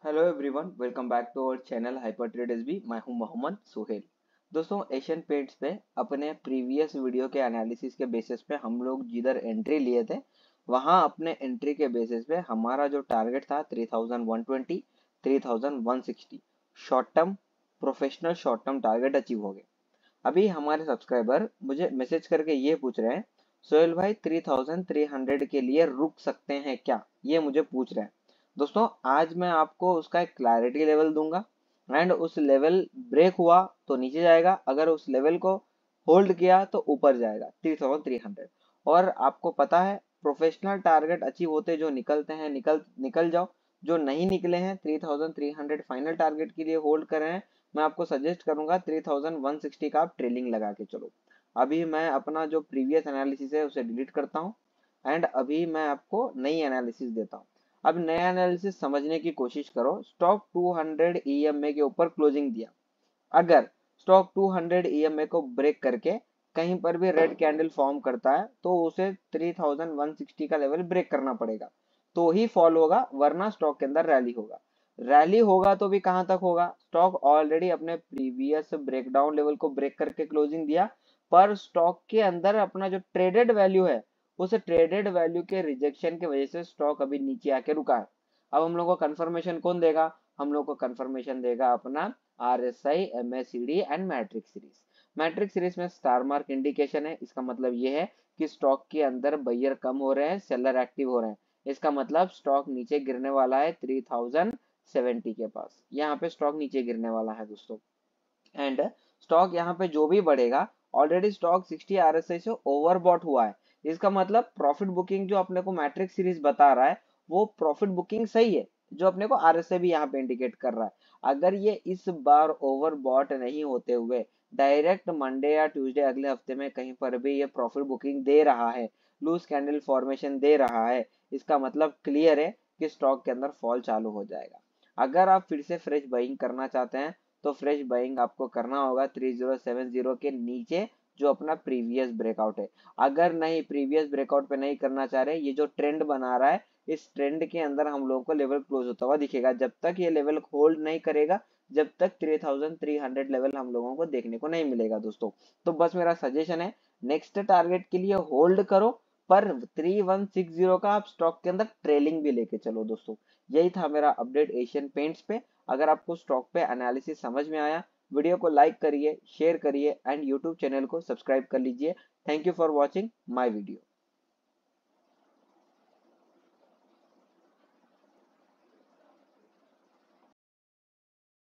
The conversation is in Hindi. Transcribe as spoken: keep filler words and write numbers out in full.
Hello everyone, welcome back to our channel hyper trade SB. मैं हूं मोहम्मद सुहेल। दोस्तों, एशियन पेंट्स पे अपने प्रीवियस वीडियो के एनालिसिस के बेसिस पे हम लोग जिधर एंट्री लिए थे वहां अपने एंट्री के बेसिस पे हमारा जो टारगेट था three thousand one twenty, three thousand one sixty short term professional short term target achieve हो गए। अभी हमारे सब्सक्राइबर मुझे मैसेज करके ये पूछ रहे हैं, सोहेल भाई थ्री थाउजेंड थ्री हंड्रेड के लिए रुक सकते हैं क्या, ये मुझे पूछ रहे हैं। दोस्तों, आज मैं आपको उसका एक क्लैरिटी लेवल दूंगा एंड उस लेवल ब्रेक हुआ तो नीचे जाएगा, अगर उस लेवल को होल्ड किया तो ऊपर जाएगा थ्री थाउजेंड थ्री हंड्रेड। और आपको पता है, प्रोफेशनल टारगेट अचीव होते जो निकलते हैं निकल निकल जाओ, जो नहीं निकले हैं three thousand three hundred final target के लिए होल्ड कर रहे हैं, मैं आपको सजेस्ट करूंगा थ्री थाउजेंड वन सिक्सटी का आप ट्रेलिंग लगा के चलो। अभी मैं अपना जो प्रीवियस एनालिसिस है उसे डिलीट करता हूँ एंड अभी मैं आपको नई एनालिसिस देता हूँ। अब नया एनालिसिस समझने की कोशिश करो। Stock two hundred E M A के ऊपर क्लोजिंग दिया, अगर stock two hundred E M A को ब्रेक करके कहीं पर भी रेड कैंडल फॉर्म करता है तो उसे थ्री थाउजेंड वन सिक्सटी का लेवल ब्रेक करना पड़ेगा, तो ही फॉल होगा, वरना स्टॉक के अंदर रैली होगा। रैली होगा तो भी कहां तक होगा, स्टॉक ऑलरेडी अपने प्रीवियस ब्रेकडाउन लेवल को ब्रेक करके क्लोजिंग दिया, पर स्टॉक के अंदर अपना जो ट्रेडेड वैल्यू है उस ट्रेडेड वैल्यू के रिजेक्शन की वजह से स्टॉक अभी नीचे आके रुका है। अब हम लोग को कंफर्मेशन कौन देगा, हम लोग को कंफर्मेशन देगा अपना R S I, M S C D and matrix series. Matrix series में स्टार मार्क इंडिकेशन है, इसका मतलब ये है कि स्टॉक के अंदर बायर कम हो रहे हैं, सेलर एक्टिव हो रहे हैं। इसका मतलब स्टॉक नीचे गिरने वाला है थ्री थाउजेंड सेवेंटी के पास, यहाँ पे स्टॉक नीचे गिरने वाला है दोस्तों। एंड स्टॉक यहाँ पे जो भी बढ़ेगा, ऑलरेडी स्टॉक सिक्सटी आरएसआई से ओवरबॉट हुआ है। इसका मतलब प्रॉफिट बुकिंग जो अपने को मैट्रिक सीरीज बता रहा है वो प्रॉफिट बुकिंग सही है, जो अपने को आरएसआई भी यहाँ पे इंडिकेट कर रहा है। अगर ये इस बार ओवरबॉट नहीं होते हुए डायरेक्ट मंडे या ट्यूसडे अगले हफ्ते में कहीं पर भी ये प्रॉफिट बुकिंग दे रहा है, लूज कैंडल फॉर्मेशन दे रहा है, इसका मतलब क्लियर है कि स्टॉक के अंदर फॉल चालू हो जाएगा। अगर आप फिर से फ्रेश बाइंग करना चाहते हैं तो फ्रेश बाइंग आपको करना होगा थ्री थाउजेंड सेवेंटी के नीचे, जो अपना प्रीवियस ब्रेकआउट है। अगर नहीं, प्रीवियस ब्रेकआउट पे नहीं करना चाह रहे, ये जो ट्रेंड बना रहा है इस ट्रेंड के अंदर हम लोगों को लेवल क्लोज होता हुआ दिखेगा। जब तक ये लेवल होल्ड नहीं करेगा, जब तक three thousand three hundred level हम लोगों को देखने को नहीं मिलेगा दोस्तों। तो बस मेरा सजेशन है, नेक्स्ट टारगेट के लिए होल्ड करो, पर थ्री वन सिक्स जीरो का आप स्टॉक के अंदर ट्रेलिंग भी लेके चलो दोस्तों। यही था मेरा अपडेट एशियन पेंट्स पे। अगर आपको स्टॉक पे एनालिसिस समझ में आया, वीडियो को लाइक करिए, शेयर करिए एंड यूट्यूब चैनल को सब्सक्राइब कर लीजिए। Thank you for watching my video.